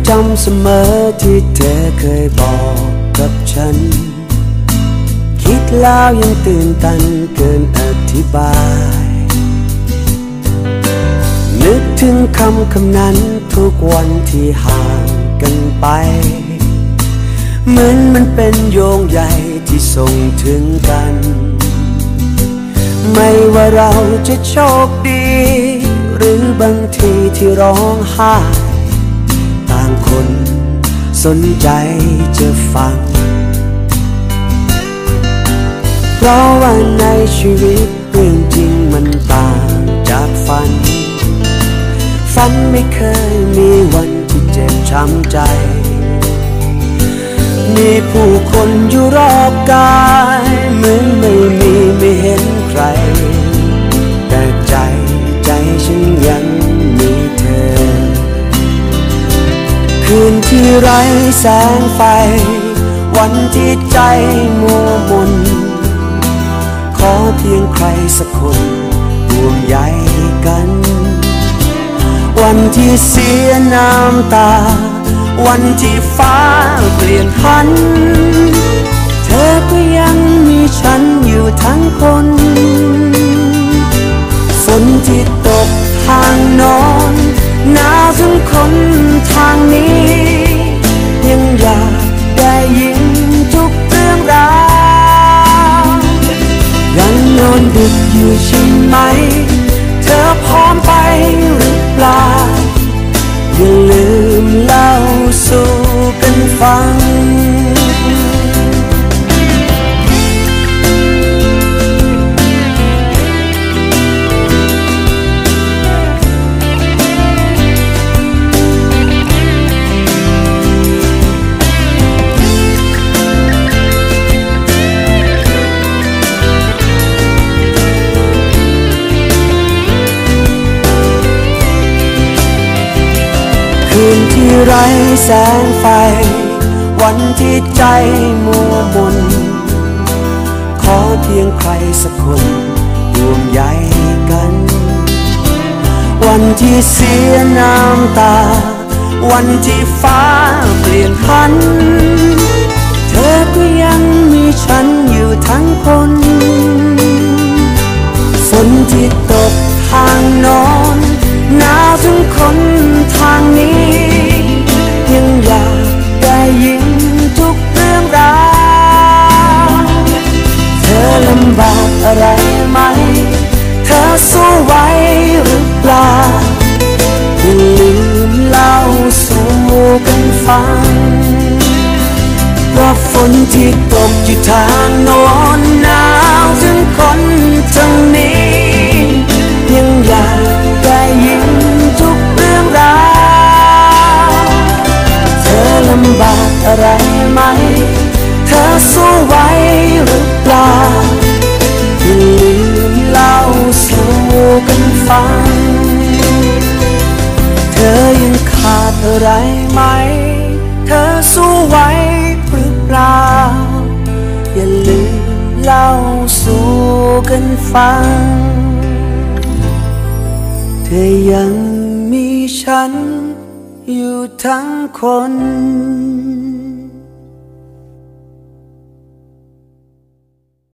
จำเสมอที่เธอเคยบอกกับฉันคิดแล้วยังตื่นตันเกินอธิบายนึกถึงคำนั้นทุกวันที่ห่างกันไปเหมือนมันเป็นโยงใยที่ส่งถึงกันไม่ว่าเราจะโชคดีหรือบางทีที่ร้องไห้ต่างคนสนใจจะฟังเพราะว่าในชีวิตเรื่องจริงมันต่างจากฝันไม่เคยมีวันที่เจ็บช้ำใจมีผู้คนอยู่รอบกายเหมือนไม่เห็นใครแต่ใจฉันยังมีเธอคืนที่ไร้แสงไฟวันที่ใจมัวมนขอเพียงใครสักคนห่วงใยกันวันที่เสียน้ำตาวันที่ฟ้าเปลี่ยนพันเธอก็ยังมีฉันอยู่ทั้งคนฝนที่ตกทางนอนหนาวถึงคนทางนี้ยังอยากได้ยินทุกเรื่องราวยังนอนดึกอยู่ใช่ไหมเธอพร้อมไปหรือเปล่าอย่าลืมเล่าสู่กันฟังคืนที่ไร้แสงไฟวันที่ใจมัวมนขอเพียงใครสักคนห่วงใยกันวันที่เสียน้ำตาวันที่ฟ้าเปลี่ยนพันเธอก็ยังมีฉันอยู่ทั้งคนฝนที่ตกทางนอนหนาวถึงคนทางนี้ยังอยากได้ยินทุกเรื่องราวเธอลำบากอะไรไหมเธอสู้ไหวหรือเปล่าอย่าลืมเล่าสู่กันฟังเพราะฝนที่ตกอยู่ทางโน้นหนาวถึงคนทางนี้ยังอยากได้ยินทุกเรื่องราวเธอลำบากอะไรไหมเธอสู้ไหวหรือเปล่าอย่าลืมเล่าสู่กันฟังเธอยังขาดอะไรไหมเธอสู้ไหวหรือเปล่าอย่าลืมเล่าสู่กันฟังเธอยังมีฉันอยู่ทั้งคน